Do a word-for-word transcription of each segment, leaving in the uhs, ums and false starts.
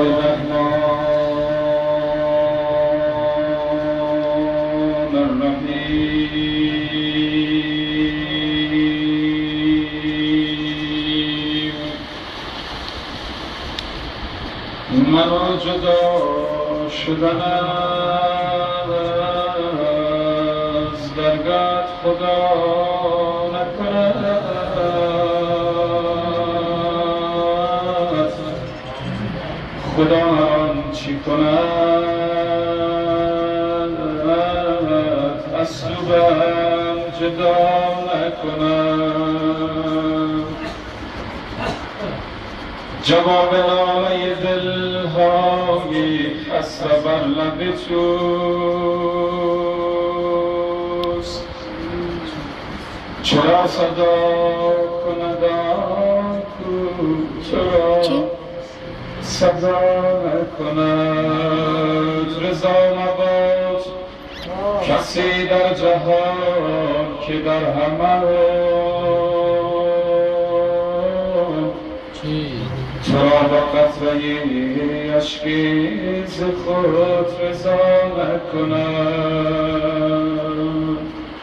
الرحمن الرحیم مرا جدا شدن از درگاه خدا نکند خدا چی کند از لبم جدا نکند جواب نامه دلهای خسته بر لب توست چرا صدا کند آنکو چرا صدا نکند رضا مباد کسی در جهان که در همه تو را با قطره اشکی ز خود رضا نکند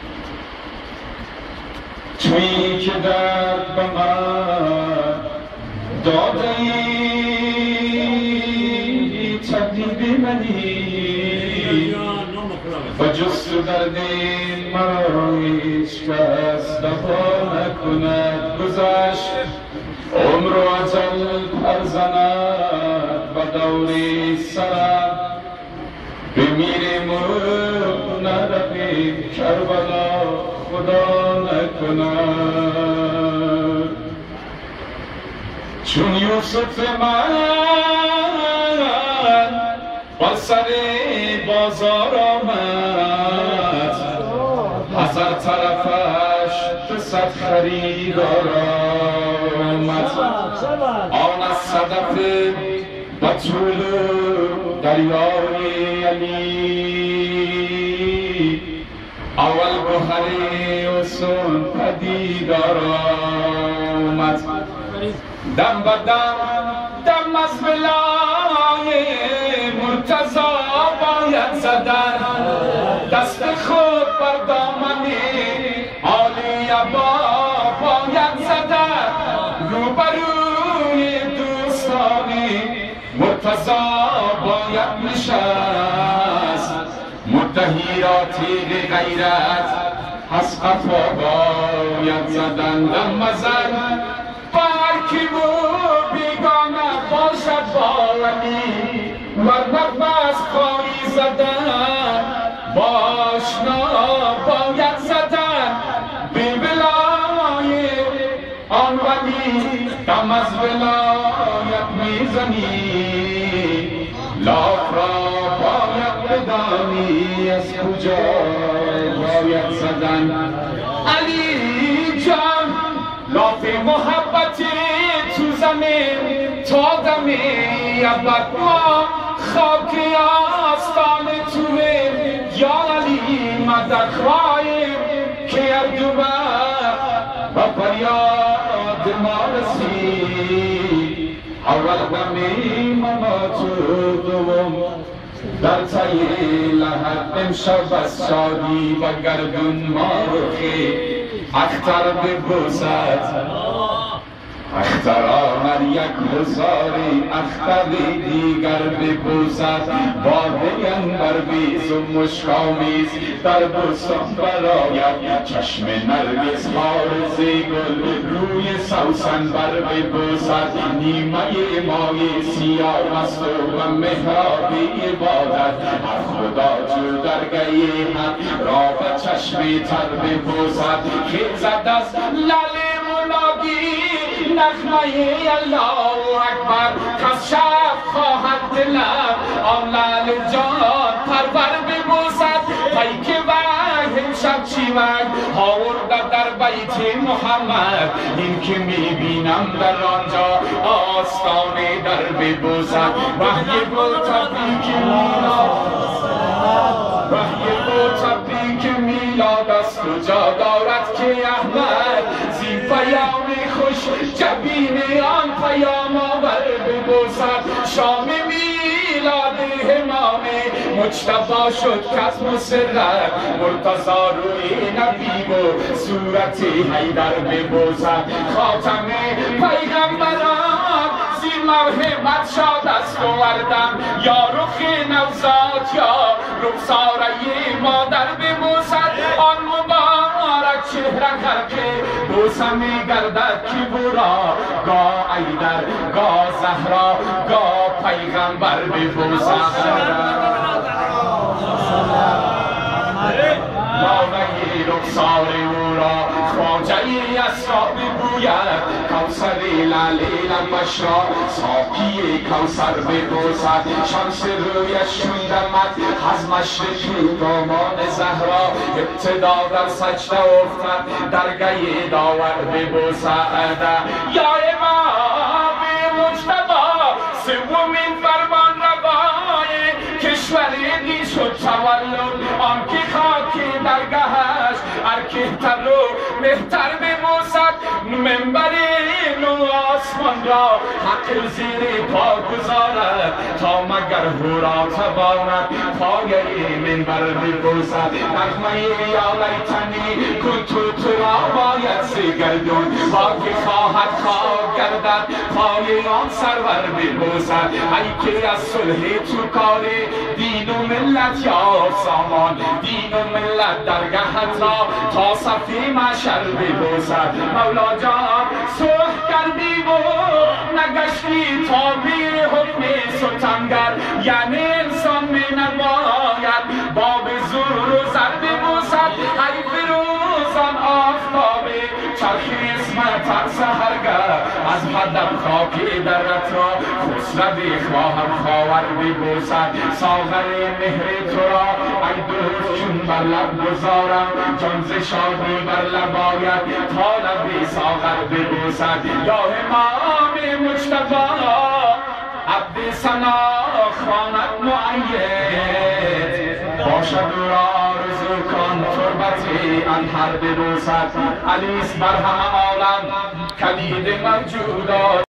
تویی که درد به من داده ای طبیب منی و جز تو درد مرا هیچ کس دوا نکند گذشت عمر و اجل پر زند و دوری سرم بمیریم و نرویم کربلا خدا نکند چون یوسف من بر سر بازار آمد هزار طرفش به صد خریدار آمد آن از صدف و طول دریای علی اول گوهر حسن پدیدار آمد دم به دم دم از ولای مرتضی باید زدن دست خود بر دامن عالی عبا باید زدن روبروی دوستانی مرتضی باید نشست مدهی را تیغ غیرت از قفا باید زدن دم مزن بر کی و بیگانه باشد با ولی ورنه بس خواهی زدن باشنا باید زدن به ولای آن ولی دم از ولایت میزنی لاف را باید بدانی از کجا باید زدن علی جان لاف محبتی تو زمین تا دمی ابد ما خاکی آستان توه یا علی مدد خواهیم که اردو و فریاد ما رسید اول غمی ممات دوم در تای لحد امشب از شادی و گردون مارخی اختر ببوسد اختر آمد یک هزاری اختر دیگر ببوسد باده انبر بیز و مشکامیز در بوسان براید چشم نرگس حارس گل روی سوسن بر ببوسد نیمه مای سیاه مست و محراب عبادت هر خدا جو درگه حق را به چشم تر ببوسد خیزد از لل منادی نغمه الله اکبر کس شب خواهد دلم آن لعل جان پرور ببوسد پیک وحی امشب چی وحی آورده در بیت محمد این که میبینم در آنجا آستانه در ببوسد وحی گو تبریک میلاد وحی گو تبریک میلاد از کجا دارد که احمد زی پیام خوش جبین آن پیام آور ببوسد شام می مجتبی شد کس مسرت مرتضا روی نبی و صورت حیدر ببوسد خاتم پیغمبران زی مرحمت شاد است و وردم یا رخ نوزاد یا رخساره مادر ببوسد آن مبارک چهره که بوسه می گردد که برا گاه حیدر گاه زهرا گاه پیغمبر ببوسد نامه رخسار او را خواجه اسرا بگوید کوثر لعلی لبش را ساقی کوثر ببوسد شمس رویش شوندمت از مشرق دامان زهرا ابتدا در سجده افتد درگه داور ببوسد یا امام مجتبی سومین فرمان روای کشور دی شد تولد آنکه خاکی درگهش ارکهتر و مهتر ببوسد منبر نو آسمان را حق زیر پا گذارد تا مگر هورا تواند پایه منبر ببوسد نغمه یا لیتنی کنتو تو را باید زگردون با که خواهد خواه گردد پای آن سرور ببوسد ای که از صلح تو کار دین و ملت یا سامان دین و ملت درگهت را تا صفی محشر ببوسد مولا جان صلح کردی و نگشتی تا بی حکم ستمگر یعنی انسان می نباید باب زور و زر ببوسد ای فروزان آفتابه چرخی اسمت سحرگر از هدف خاکی درت را خسروی خواهم خواهر ببوسد ساغر مهر تو را ای دوست چون بر لب گذارم جان ز شادی بر لب آید تا لبی ساغر ببوسد یا امام مجتبی عبد ثنا خواند مؤید باشد او را آرزو کن تربت انهر ببوسد علی است بر همه عالم کلید موجودات